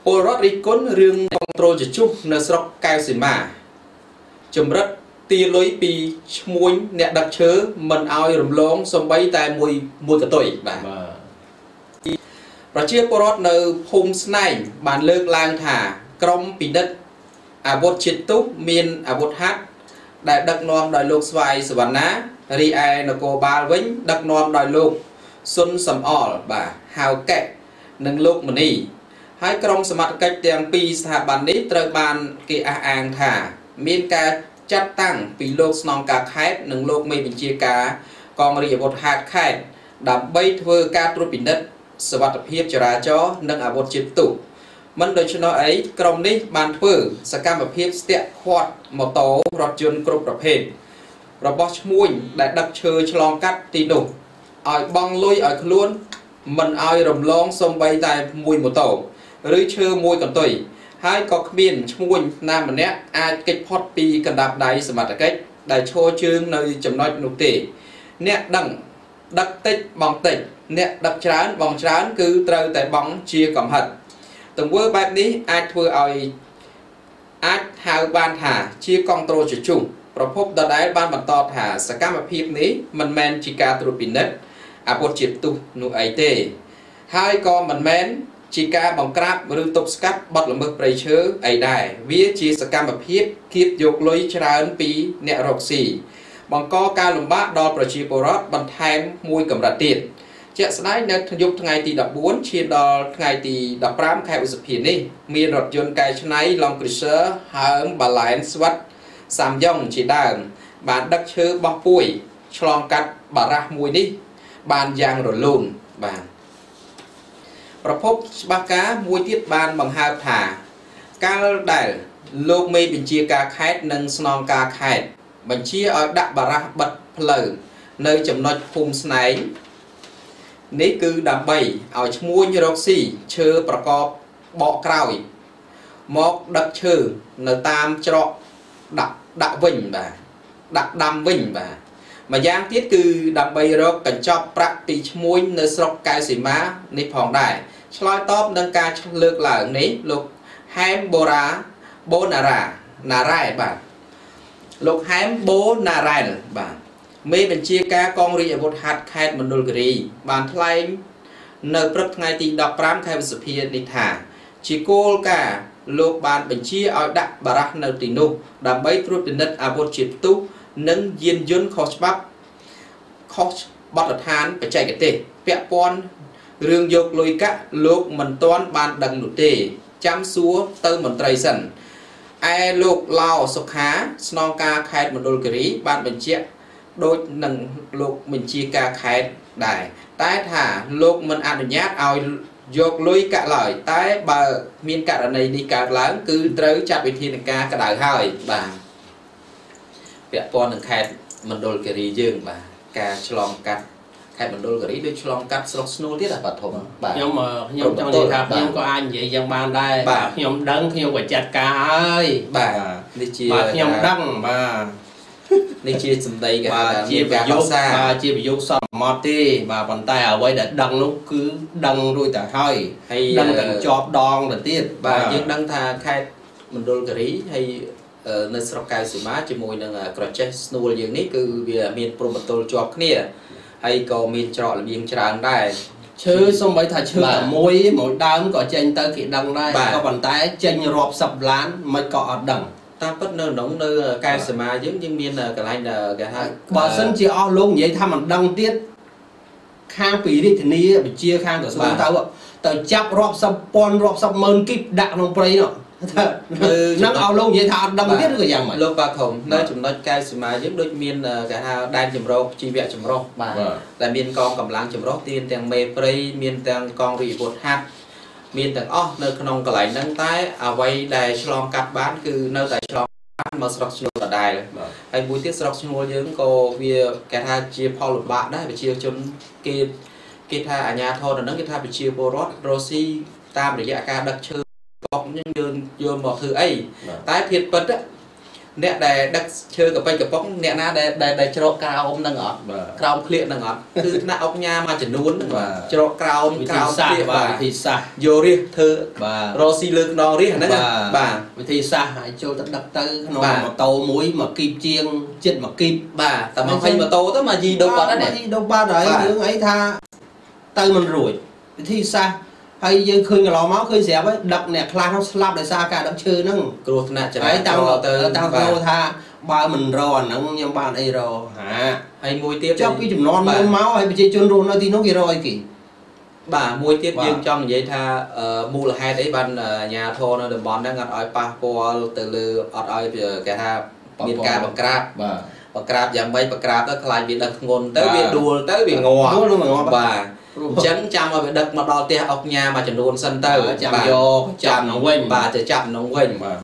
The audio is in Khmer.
ពលរដ្ឋរិះគន់រឿងគ្រប់គ្រងជជុះនៅស្រុកកែវសីមាចម្រិតទីលុយពីឈ្មួញអ្នកដឹកឈើមិនឲ្យរំលងសំបីតែមួយកតុយបាទប្រជាពលរដ្ឋនៅភូមិស្នែងបានលើកឡើងថាក្រុមពិនិត្យអាវុធជាតិទុះមានអាវុធហត្ថដែលដឹកនាំដោយលោកស្វាយសវណ្ណារីឯនគរបាលវិញដឹកនាំដោយលោកសុនសំអល់បាទហៅកែនិងលោកមនីហើយក្រុមសមត្ថកិច្ចទាំងពីរស្ថាប័ននេះត្រូវបានគេអះអាងថាមានការចាត់តាំងពីលោកស្នងការខេត្តនិងលោកមេបញ្ជាការកងរាជអាវុធហត្ថខេត្តដើម្បីធ្វើការត្រួតពិនិត្យសវត្ថិភាពចរាចរណ៍និងអាវុធជាតិផ្ទុះមិនដូច្នោះអីក្រុមនេះបានធ្វើសកម្មភាពស្ទាក់ឃាត់ម៉ូតូរថយន្តគ្រប់ប្រភេទរបស់ឈ្មួញដែលដឹកឈើឆ្លងកាត់ទីនោះឲ្យបង់លុយឲ្យខ្លួនមិនឲ្យរំលងសំបីតែមួយម៉ូតូឬឈើមួយកន្ទុយហើយក៏គ្មានឈ្មួញណាម្នាក់អាចគេចផុតពីកណ្ដាប់ដៃសមត្ថកិច្ចដែលឈរជើងនៅចំណុចនោះទេអ្នកដឹកតិចបង់តិចអ្នកដឹកច្រើនបង់ច្រើនគឺត្រូវតែបង់ជាកំហិតទង្វើបែបនេះអាចធ្វើឲ្យអាចហៅបានថាជាកងត្រួតជជុះប្រភពដដែលបានបន្តថាសកម្មភាពនេះមិនមែនជាការត្រួតពិនិត្យអាវុធជាតិផ្ទុះនោះអីទេហើយក៏មិនមែនជាការបង្ក្រាបឬទប់ស្កាត់បទល្មើសព្រៃឈើអីដែរវាជាសកម្មភាពគៀបយកលុយច្រើនពីអ្នករកស៊ីបង្កការលំបាកដល់ប្រជាពលរដ្ឋបន្ថែមមួយកម្រិតទៀតជាក់ស្ដែងនៅយប់ថ្ងៃទី14ឈានដល់ថ្ងៃទី15ខែឧសភានេះមានរថយន្តកែច្នៃ Land Cruiser ហើមបាឡែនស្វិតសាំយ៉ុងជាដើមបានដឹកឈើបោះពួយឆ្លងកាត់បារះមួយនេះបានយ៉ាងរលូនបាទប្រភពច្បាស់ការមួយទៀតបានបង្ហើបថាកាលដែលលោកមេបញ្ជាការខេត្តនិងស្នងការខេត្តបញ្ជាឲ្យដាក់បារះបិទផ្លូវនៅចំណុចភូមិស្នែងនេះគឺដើម្បីឲ្យឈ្មួញរកស៊ីឈើប្រកបបកក្រោយមកដឹកឈើនៅតាមច្រកដាក់វិញបាទដាក់ដាំវិញបាទម្យ៉ាងទៀតគឺដើម្បីរកកញ្ចប់ប្រាក់ពីឈ្មួញនៅស្រុកកែវសីមានេះផងដែរឆ្លើយតបនឹងការលើកឡើងនេះលោកហែមបូណារ៉ាបាទលោកហែមបូណារ៉ែលបាទមេបញ្ជាការកងរាជអាវុធហត្ថខេត្តមណ្ឌលគិរីបានថ្លែងនៅព្រឹកថ្ងៃទី15ខែវិសុភានេះថាជាគោលការណ៍លោកបានបញ្ជាឲ្យដាក់បារះនៅទីនោះដើម្បីត្រួតពិនិត្យអាវុធជាតិផ្ទុះនិងយានយន្តខុសច្បាប់ខុសបទដ្ឋានបច្ចេកទេសពាក់ព័ន្ធរឿងយកលុយកាក់លោកមិនទាន់បានដឹងនោះទេចាំសួរទៅមន្ត្រីសិនឯលោកឡៅសុខាស្នងការខេត្តមណ្ឌលគិរីបានបញ្ជាក់ដូចនឹងលោកបញ្ជាការខេត្តដែរតែថាលោកមិនអនុញ្ញាតឲ្យយកលុយកាក់ឡើយតែបើមានករណីនេះកើតឡើងគឺត្រូវចាត់វិធានការក្តៅហើយបាទពាក់ព័ន្ធនឹងខេត្តមណ្ឌលគិរីយើងបាទការឆ្លងកាត់ខេត្តមណ្ឌលគិរីដូចឆ្លងកាត់ស្រុកស្នូលទៀតបាទធំបាទខ្ញុំចង់និយាយថាខ្ញុំក៏អាចនិយាយយ៉ាងបានដែរបាទខ្ញុំដឹងខ្ញុំក៏ចាត់ការហើយបាទនេះជាបាទខ្ញុំដឹងបាទនេះជាសម្ដីគេថាជាប្រយោគបាទជាប្រយោគសមមត់ទេបាទប៉ុន្តែអ្វីដែលដឹងនោះគឺដឹងរួចទៅហើយដឹងទាំងជាប់ដងទៅទៀតបាទយើងដឹងថាខេត្តមណ្ឌលគិរីហើយនៅស្រុកកែវសីមាជាមួយនឹងក្រចេះស្នួលយើងនេះគឺវាមានព្រំប្រទល់ជាប់គ្នាហើយក៏មានច្រករបៀងច្រើនដែរឈើសំបីថាឈើតែមួយដើមក៏ចេញទៅគេដឹងដែរក៏ប៉ុន្តែចេញរាប់សិបឡានមិនក៏អត់ដឹងតាមពិតនៅក្នុងនៅកែវសីមាយើងមានកន្លែងគេហៅបើសិនជាអស់លោកនិយាយថាមិនដឹងទៀតខាងពីរាជធានីបញ្ជាខាងក្រសួងទៅចាប់រាប់សិបពាន់រាប់សិបម៉ឺនគីបដាក់ក្នុងព្រៃនោះនឹងអស់លោកនិយាយថាអត់ដឹងទៀតឬក៏យ៉ាងម៉េចលោកបាទធំនៅចំណុចកែវសីមាយើងដូចមានគេហៅដែនចម្រុះជីវៈចម្រុះបាទតែមានកងកម្លាំងចម្រុះទានទាំងមេព្រៃមានទាំងកងរាជអាវុធហត្ថមានទាំងអស់នៅក្នុងកន្លែងហ្នឹងតែអ្វីដែលឆ្លងកាត់បានគឺនៅតែឆ្លងបានមកស្រុកឈ្នួលដដែលហើយមួយទៀតស្រុកឈ្នួលយើងក៏វាគេថាជាផលលំបាកដែរប្រជាជនគេថាអាជ្ញាធរនៅហ្នឹងគេថាប្រជាពលរដ្ឋរស់ស៊ីតាមរយៈការដឹកឈើបោកយើងយកមកធ្វើអីតែភាពពិត nè để đặt chơi cái bay cái bóng nè na để cho cao ông đang ngọt cao ông khịa đang ngọt cứ na ông nha mà chỉ nuốn cho cao ông khịa bà thì xa vô đi thưa bà Rossi lược đo đi hả nè bà thì xa hãy cho tất đặt tới nó mà tàu muối mà kim chiên chết mà kim bà tao mà phải mà tô đó mà gì đâu có đó nè đâu ba đấy những ấy tha tay mình rồi thì xa hay dân khơi lò máu khơi dẹp ấy đập nè khla nó slap để xa cả đập chơi nó cột nè ấy tăng tăng tha ba mình rò nắng nhưng bạn ấy rò hả hay mùi tiếp trong cái chùm non môn máu hay bị chơi chôn rôn thì nó kia rồi kì bà mùi tiếp dương trong vậy tha mua là hai đấy ban nhà thô nó được bón đang ngặt ỏi pa po từ lư ỏi cái ha miền ca bằng crab dạng mấy bằng crab đó lại bị đặt ngôn tới bị đùa tới bị ngò bà chấn chăm mà bị đặt mà đo tia ốc nhà mà chẳng luôn sân tới chăm vô chăm nó quên bàจะchăm nó quên